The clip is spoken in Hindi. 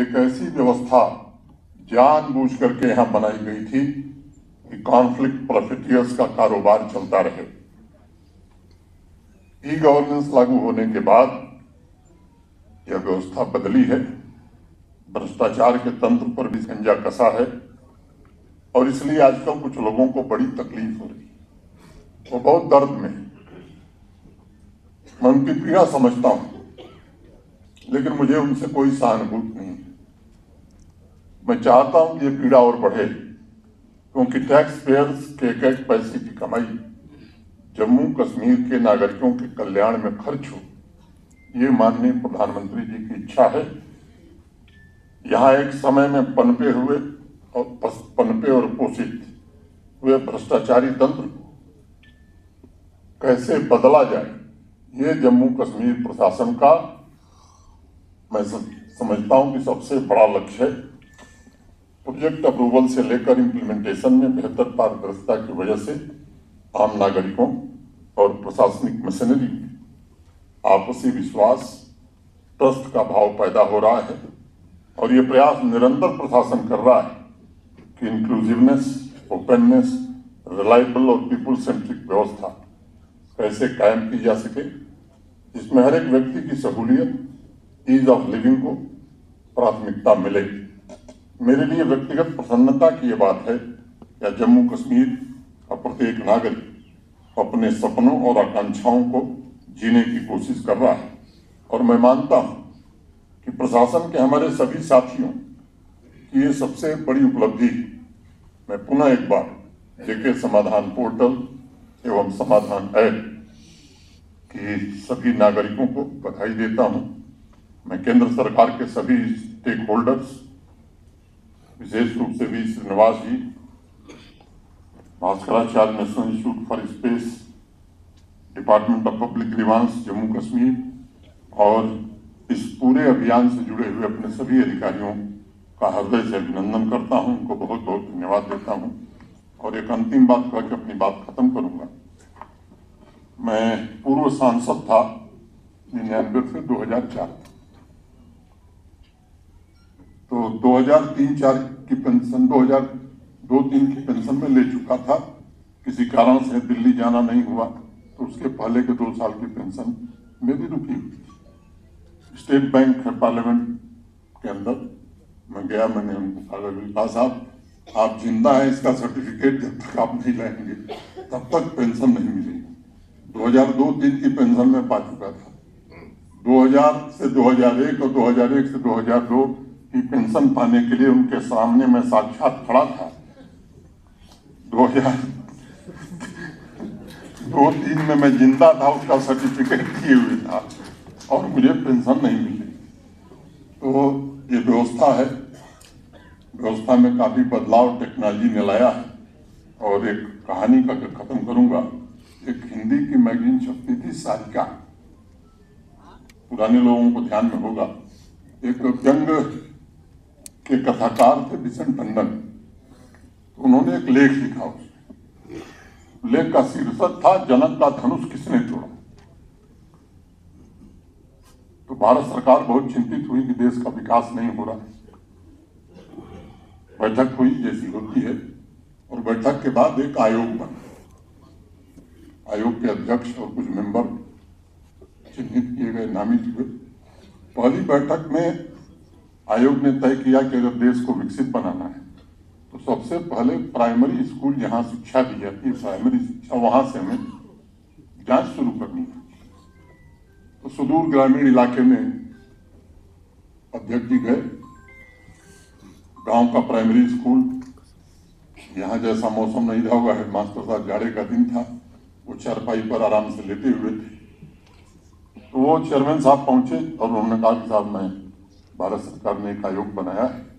एक ऐसी व्यवस्था जानबूझ करके यहाँ बनाई गई थी कि कॉन्फ्लिक्ट प्रॉफिटियर्स का कारोबार चलता रहे। ई गवर्नेंस लागू होने के बाद यह व्यवस्था बदली है, भ्रष्टाचार के तंत्र पर भी संजा कसा है और इसलिए आजकल कुछ लोगों को बड़ी तकलीफ हो रही है, वो बहुत दर्द में है। मैं उनकी पीड़ा समझता हूं, लेकिन मुझे उनसे कोई सहानुभूति नहीं है। मैं चाहता हूं कि ये पीड़ा और बढ़े, क्योंकि टैक्स पेयर्स के एक पैसे की कमाई जम्मू कश्मीर के नागरिकों के कल्याण में खर्च हो, ये माननीय प्रधानमंत्री जी की इच्छा है। यहाँ एक समय में पनपे और पोषित हुए भ्रष्टाचारी तंत्र को कैसे बदला जाए, ये जम्मू कश्मीर प्रशासन का मैं समझता हूं कि सबसे बड़ा लक्ष्य है। प्रोजेक्ट अप्रूवल से लेकर इम्प्लीमेंटेशन में बेहतर पारदर्शिता की वजह से आम नागरिकों और प्रशासनिक मशीनरी में आपसी विश्वास, ट्रस्ट का भाव पैदा हो रहा है और ये प्रयास निरंतर प्रशासन कर रहा है कि इंक्लूसिवनेस, ओपननेस, रिलायबल और पीपुल सेंट्रिक व्यवस्था कैसे कायम की जा सके, जिसमें हर एक व्यक्ति की सहूलियत, ईज ऑफ लिविंग को प्राथमिकता मिले। मेरे लिए व्यक्तिगत प्रसन्नता की ये बात है कि जम्मू कश्मीर का प्रत्येक नागरिक अपने सपनों और आकांक्षाओं को जीने की कोशिश कर रहा है और मैं मानता हूं कि प्रशासन के हमारे सभी साथियों की ये सबसे बड़ी उपलब्धि है। मैं पुनः एक बार जेके समाधान पोर्टल एवं समाधान ऐप की सभी नागरिकों को बधाई देता हूं। मैं केंद्र सरकार के सभी स्टेक होल्डर्स, विशेष रूप से V Srinivas ji, Bhaskaracharya national institute for space, department of public grievances Jammu Kashmir और इस पूरे अभियान से जुड़े हुए अपने सभी अधिकारियों का हृदय से अभिनंदन करता हूं, उनको बहुत बहुत धन्यवाद देता हूं। और एक अंतिम बात कह के अपनी बात खत्म करूंगा। मैं पूर्व सांसद था 99 से 2004, तो 2003-04 की पेंशन 2002-03 की पेंशन में ले चुका था। किसी कारण से दिल्ली जाना नहीं हुआ तो उसके पहले के 2 साल की पेंशन मेरी रुकी हुई थी। स्टेट बैंक पार्लियामेंट के अंदर मैं गया, मैंने उनको कहा साहब आप जिंदा हैं, इसका सर्टिफिकेट जब तक आप नहीं लाएंगे तब तक पेंशन नहीं मिलेगी। 2002-03 की पेंशन में पा चुका था। 2000 से 2001 और 2001 से 2002 की पेंशन पाने के लिए उनके सामने मैं साक्षात खड़ा था। 2002-03 में मैं जिंदा था, उसका सर्टिफिकेट दिए हुए था और मुझे पेंशन नहीं मिली। तो ये व्यवस्था है, व्यवस्था में काफी बदलाव टेक्नोलॉजी ने लाया है। और एक कहानी का खत्म करूंगा। एक हिंदी की मैगजीन छपती थी सारिका, पुराने लोगों को ध्यान में होगा। एक व्यंग के कथाकार थे बिशन टंडन, तो उन्होंने एक लेख लिखा। उसमें लेख का शीर्षक था जनक का धनुष किसने तोड़ा। तो भारत सरकार बहुत चिंतित हुई कि देश का विकास नहीं हो रहा। बैठक हुई जैसी होती है और बैठक के बाद एक आयोग बना। आयोग के अध्यक्ष और कुछ मेंबर चिन्हित किए गए, नामित हुए। पहली बैठक में आयोग ने तय किया कि अगर देश को विकसित बनाना है तो सबसे पहले प्राइमरी स्कूल जहां शिक्षा दी जाती है, प्राइमरी शिक्षा, वहां से हमें जांच शुरू करनी है। तो सुदूर ग्रामीण इलाके में अध्यक्ष जी गए। गांव का प्राइमरी स्कूल, यहाँ जैसा मौसम नहीं रहा होगा, हेडमास्टर साहब, जाड़े का दिन था, वो चारपाई पर आराम से लेटे हुए थे। तो वो चेयरमैन साहब पहुंचे और उन्होंने कहा कि साहब मैं, भारत सरकार ने एक आयोग बनाया है